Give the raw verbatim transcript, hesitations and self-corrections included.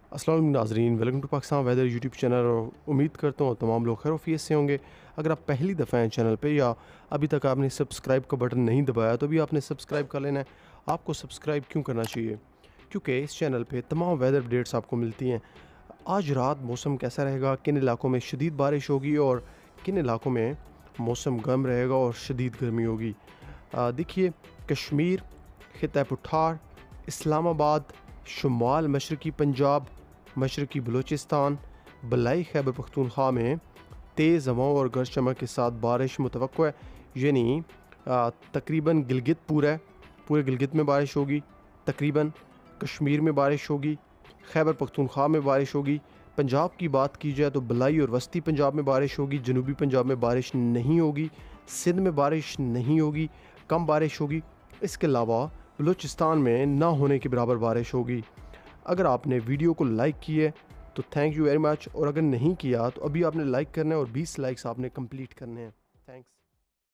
السلام علیکم ناظرین، welcome to Pakistan weather YouTube channel, اور امید کرتا ہوں تمام لوگ خیر وفیت سے ہوں گے۔ اگر آپ پہلی دفعہ ہیں چینل پہ یا ابھی تک آپ نے سبسکرائب کا بٹن نہیں دبایا تو بھی آپ نے سبسکرائب کر لینا ہے۔ آپ کو سبسکرائب کیوں کرنا چاہیے؟ کیونکہ اس چینل پہ تمام ویدر اپڈیٹس آپ کو ملتی ہیں۔ آج رات موسم کیسا رہے گا، کن علاقوں میں شدید بارش ہوگی اور کن علاقوں میں موسم گرم رہے گا اور شدید گرمی ہوگی۔ آ، دیکھیے، کشمیر، خطہ پٹھار، اسلام آباد، شمال مشرقی پنجاب، مشرقی بلوچستان، بلائی خیبر پختونخوا میں تیز ہواؤں اور گرج چمک کے ساتھ بارش متوقع ہے، یعنی آ، تقریباً گلگت پورا ہے، پورے گلگت میں بارش ہوگی، تقریباً کشمیر میں بارش ہوگی، خیبر پختونخوا میں بارش ہوگی۔ پنجاب کی بات کی جائے تو بلائی اور وسطی پنجاب میں بارش ہوگی، جنوبی پنجاب میں بارش نہیں ہوگی، سندھ میں بارش نہیں ہوگی، کم بارش ہوگی۔ اس کے علاوہ بلوچستان میں نہ ہونے کے برابر بارش ہوگی۔ اگر آپ نے ویڈیو کو لائک کی ہے تو تھینک یو ویری مچ، اور اگر نہیں کیا تو ابھی آپ نے لائک کرنا ہے اور بیس لائکس آپ نے کمپلیٹ کرنے ہیں۔ تھینکس۔